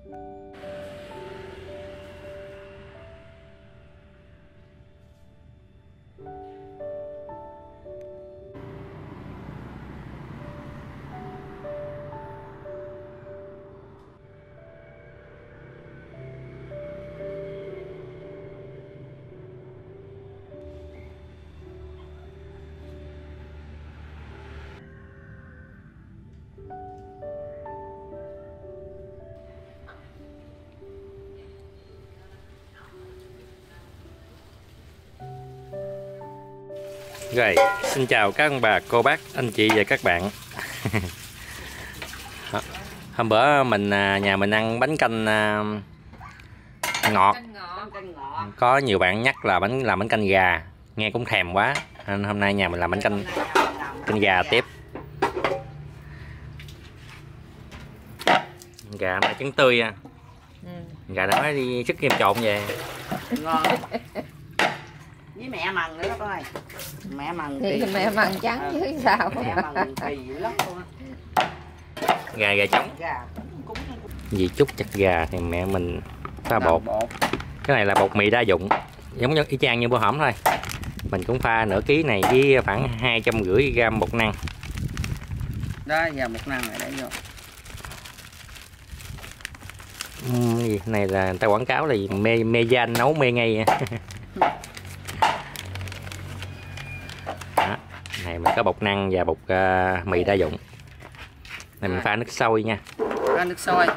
Rồi, xin chào các ông bà, cô bác, anh chị và các bạn. Hôm bữa nhà mình ăn bánh canh ngọt. Có nhiều bạn nhắc là làm bánh canh gà, nghe cũng thèm quá. Nên hôm nay nhà mình làm bánh canh gà tiếp. Gà mà trứng tươi à. Gà đã đi sức kem trộn về. Ngon. Với mẹ mần nữa đó coi. Mẹ mần thì mẹ mần trắng chứ sao. Mẹ mần kỳ dữ lắm luôn á. Gà trống. Vì chút chặt gà thì mẹ mình pha bột. Cái này là bột mì đa dụng, giống như y chang như bữa hổm thôi. Mình cũng pha nửa ký này với khoảng 250g bột năng. Đó, giờ bột năng này để vô. Này là người ta quảng cáo là mê gian nấu mê ngay. Đó, này mình có bột năng và bột mì đa dụng. Này mình pha nước sôi nha. Pha nước sôi.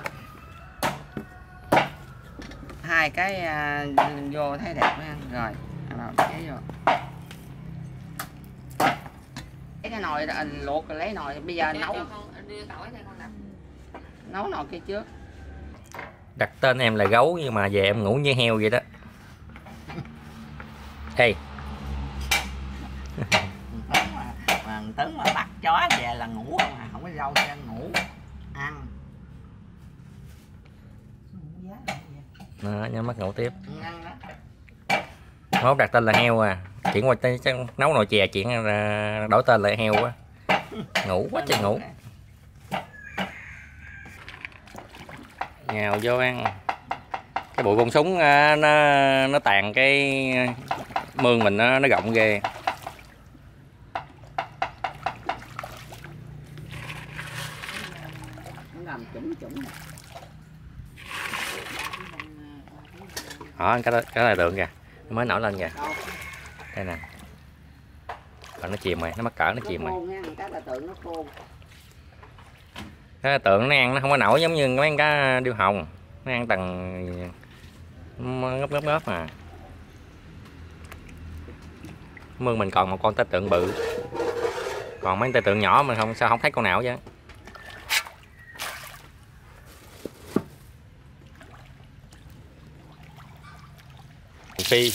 Hai cái vô thấy đẹp nha. Rồi, chế vô. Cái nồi luộc rồi lấy nồi, bây giờ nấu nồi kia trước. Đặt tên em là gấu nhưng mà về em ngủ như heo vậy đó. Hey. Tấn mà bắt chó về là ngủ không à, không có rau cho ngủ ăn. Đó, nhắm mắt ngủ tiếp. Mốt đặt tên là heo à, chuyển qua nấu nồi chè chuyển đổi tên là heo quá. Ngủ quá trời ngủ. Nhào vô ăn. Cái bụi bông súng nó tàn cái mương mình nó rộng ghê. Đó, cái là tượng kìa, nó mới nổi lên kìa. Đây nè. Còn nó chìm rồi, nó mắc cỡ nó chìm rồi. Cái tượng nó ăn nó không có nổi giống như mấy cá điêu hồng, nó ăn tầng ngấp mà. Mương mình còn một con tay tượng bự, còn mấy tay tượng nhỏ mình sao không thấy con nào chứ. Phi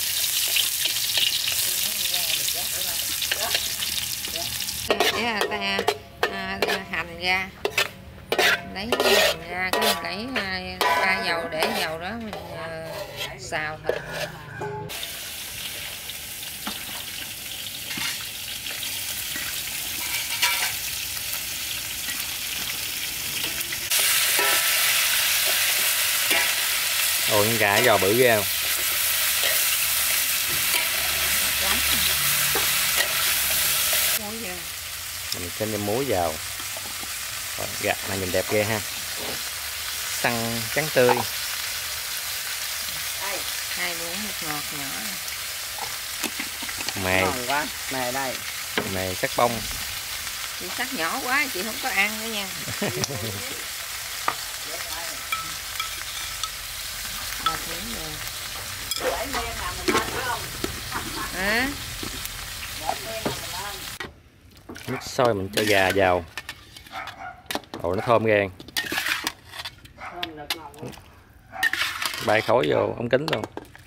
hành ra, lấy hành ra cái mình lấy pha dầu, để dầu đó mình xào thịt. Ôi con gà giò bự ghê không? Mình cho nêm muối vào. Gà này nhìn đẹp ghê ha. Săn trắng tươi. 2 muỗng bột ngọt nhỏ. Mè. Mè đây. Mè sắc bông. Chị sắc nhỏ quá chị không có ăn nữa nha. Hả? Nước sôi mình cho gà vào. Ồ, nó thơm ghê. Bay khói vô ống kính luôn.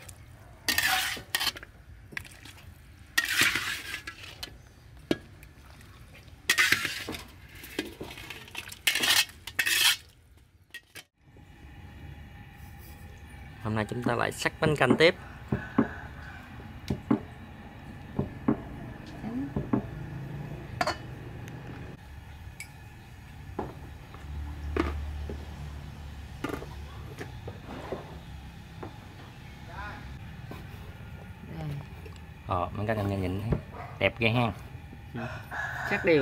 Hôm nay chúng ta lại sắc bánh canh tiếp. Bánh canh em nhìn thấy đẹp ghê ha. Sắc đều.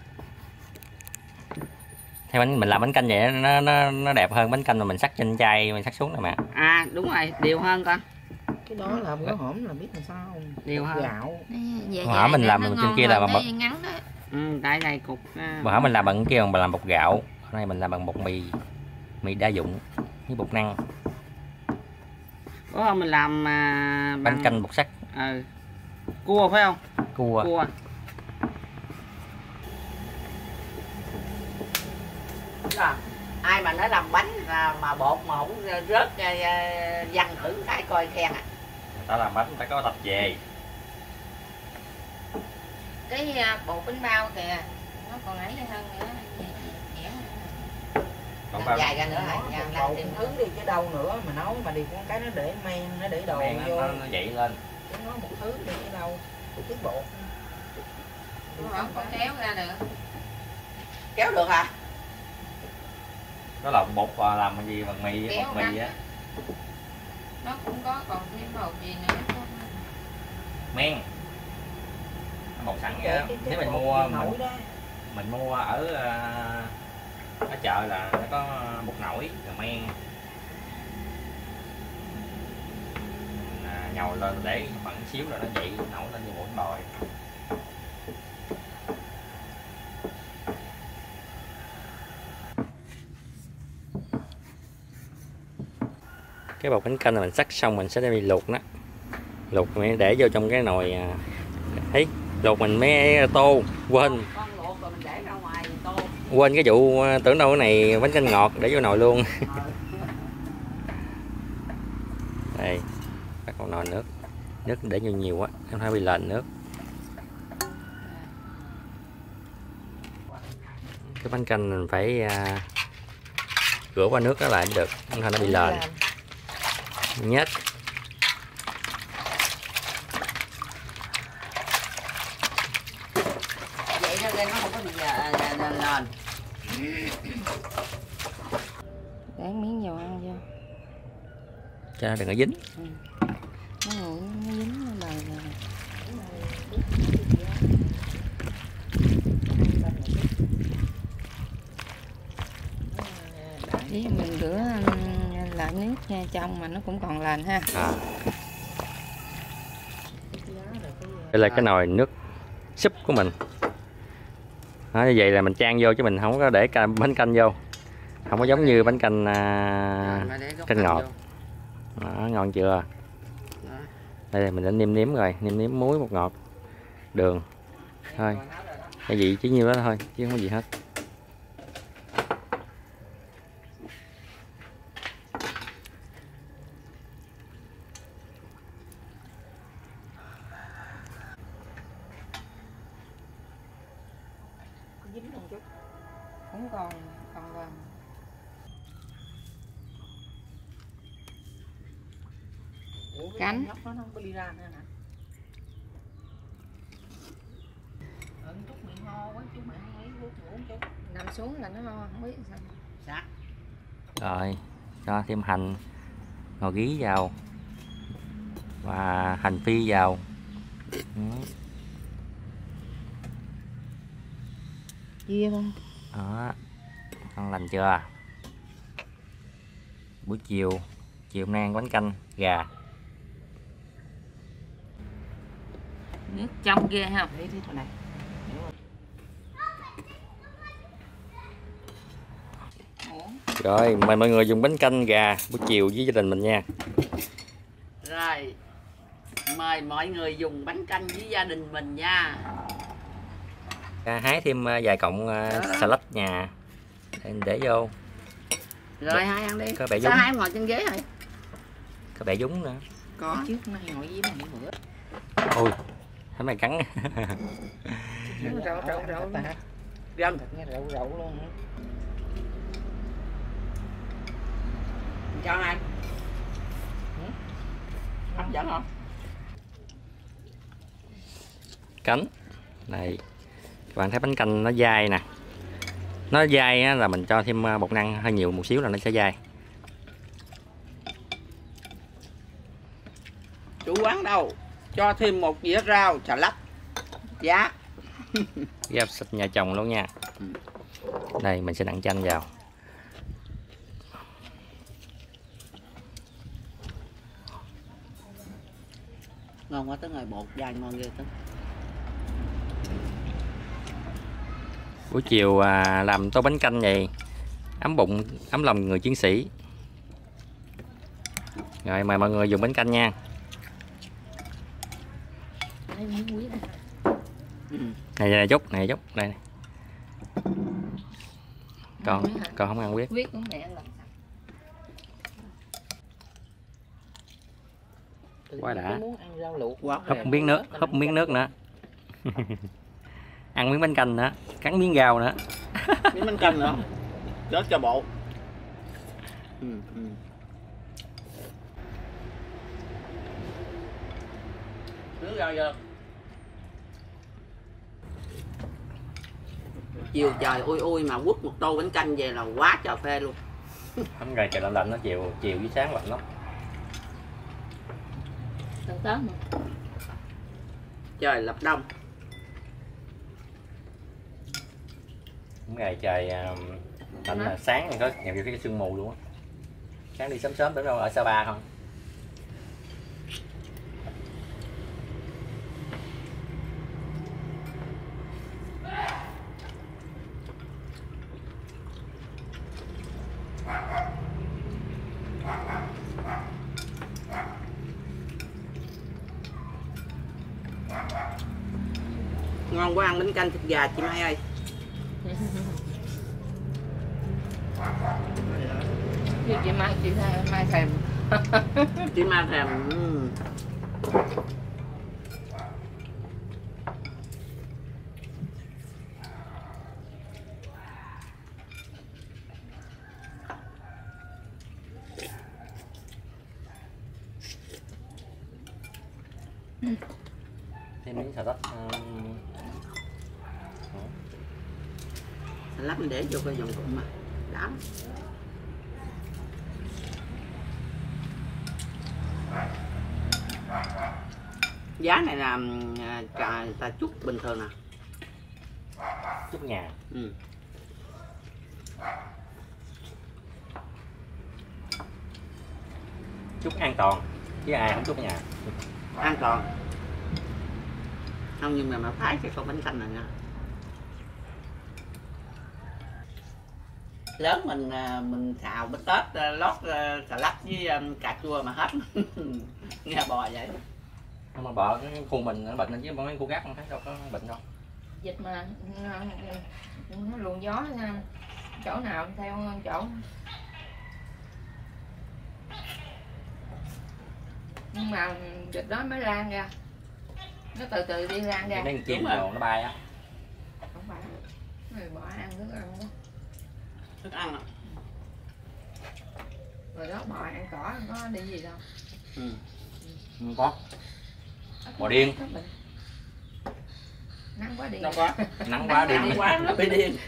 Theo mình làm bánh canh vậy nó đẹp hơn bánh canh mà mình sắc trên chai mình sắc xuống nè mà. Đúng rồi, đều hơn con. Cái đó là bữa hổm là biết làm sao không? Đều hơn. Gạo. Bữa hổm mình làm trên kia là bằng bột. Tại này cục. Bữa hổm mình làm bằng kia bằng làm bột gạo. Hôm nay mình làm bằng bột mì đa dụng với bột năng. Bữa hôm mình làm bánh canh bột sắt. Cua phải không? Cua. Ai mà nó làm bánh mà bột mà không rớt văng thử cái coi khen à. Người ta làm bánh người ta có tập về. Cái bột bánh bao kìa nó còn ấy hơn nữa. Còn làm dài ra nữa Bầu cũng hướng đi chứ đâu nữa mà nấu mà đi con cái nó để men nó để đồ vô. Nó dậy lên. Nó một thứ đi chứ đâu. Cái bột. Không có kéo ra được. Kéo được hả? Đó là bột làm cái gì bằng mì á. Nó cũng có còn thêm bột gì nữa. Men. Bột sẵn vậy. Nếu mình mua ở chợ là nó có bột nổi rồi men. Nhồi lên để khoảng xíu rồi nó dậy nổi lên như bột bòi. Cái bột bánh canh là mình sắc xong mình sẽ đi luộc nó. Luộc mình để vô trong cái nồi thấy luộc mình mới tô quên cái vụ tưởng đâu cái này bánh canh ngọt để vô nồi luôn. Đây bắt con nồi nước để vô nhiều quá em phải bị lệch nước. Cái bánh canh mình phải rửa qua nước đó lại mới được không thôi nó bị lệch nhét. Vậy nó lên nó không có bị lên. Để miếng dầu ăn vô. Cho nó đừng có dính. Nó nguội nó dính nó đầy rồi. Với mình rửa lại nước nha trong mà nó cũng còn lành ha. Đây là cái nồi nước súp của mình. Đó, như vậy là mình chan vô chứ mình không có để bánh canh vô. Không có giống như bánh canh canh ngọt. Đó, ngon chưa? Đây mình đã nêm rồi, nêm muối, bột ngọt, đường. Thôi. Cái gì chỉ nhiêu đó thôi chứ không có gì hết. Cũng còn vàng. Cánh Nó không có đi ra nữa hả? Chút miệng ho quá chú mẹ ấy vuốt ngủ chút. nằm xuống là nó không biết sao. Rồi cho thêm hành, ngò gí vào và hành phi vào. Chia thôi. Đó, ngon lành chưa? Buổi chiều hôm nay ăn bánh canh gà. Nước trong ghê không? Đi thôi này. Rồi mời mọi người dùng bánh canh gà buổi chiều với gia đình mình nha. Rồi mời mọi người dùng bánh canh với gia đình mình nha. Hái thêm vài cọng salad nhà để vô. Rồi hai ăn đi. Có bẻ Sao dúng. hai em ngồi trên ghế rồi? Có bẻ dúng nữa. Có. Trước nay ngồi với mình bữa. Ôi thấy mày cắn. Rậu Gân. Nghe rậu luôn. Cho anh. Hấp dẫn không? Cánh này các bạn thấy bánh canh nó dai nè, nó dai là mình cho thêm bột năng hơi nhiều một xíu là nó sẽ dai. Chủ quán đâu? cho thêm một dĩa rau xà lách giá. Ghép xịt nhà chồng luôn nha. Đây mình sẽ đặng chanh vào. Ngon quá Tấn ơi, bột dai ngon ghê Tấn. Buổi chiều làm tô bánh canh vậy, ấm bụng ấm lòng người chiến sĩ. Rồi mời mọi người dùng bánh canh nha. Này chút, này chút, đây này. Con không ăn huyết. Huyết của mẹ là Quá đã. Muốn ăn rau luộc Húp miếng nước nữa. Ăn miếng bánh canh nữa, cắn miếng rau nữa. Miếng bánh canh nữa. Chết cho bộ. Nước rau vô. Chiều trời ui ui mà quất một tô bánh canh về là quá trời phê luôn. Hôm ngày trời lạnh lạnh nó chiều với sáng lạnh lắm. tao tớt mà. Trời lập đông. Hôm ngày trời lạnh là sáng có nhiều cái sương mù luôn á. Sáng đi sớm tới đâu ở Sapa không? Ngon quá, ăn bánh canh thịt gà chị Mai ơi. Chị Mai thèm. Chị Mai thèm. Thêm miếng xà lách. Lát mình để vô cái dòng cụm mà đám. Giá này là trà chút bình thường nè. Chút nhà. Chút an toàn chứ ai không chút nhà. An toàn. Không, nhưng mà thái cái con bánh canh này nha. Lớn mình xào bít tết lót xà lách với cà chua mà hết. Nghe bò vậy. Không mà bò cái khu mình nó bệnh chứ mấy khu gác không thấy đâu có bệnh đâu. Dịch mà nó luồng gió nha. Chỗ nào theo chỗ. Nhưng mà dịch đó mới lan ra. Nó từ từ đi lan ra. Mấy con chim đồ nó bay á. Không phải. Người bỏ ăn thức ăn đó. Thức ăn à? Rồi đó bò ăn cỏ nó đi gì đâu. Không có. Bò điên. Nắng quá điên. Nắng quá. Nắng quá điên. Nắng quá nó bị điên.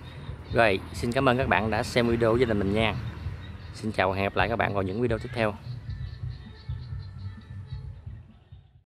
Rồi, xin cảm ơn các bạn đã xem video của gia đình mình nha. Xin chào và hẹn gặp lại các bạn vào những video tiếp theo.